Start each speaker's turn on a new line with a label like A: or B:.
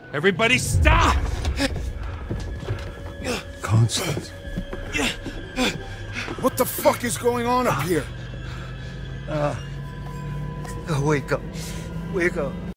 A: Everybody stop!
B: Constant.
C: What the fuck is going on up here?
B: Wake up. Wake up.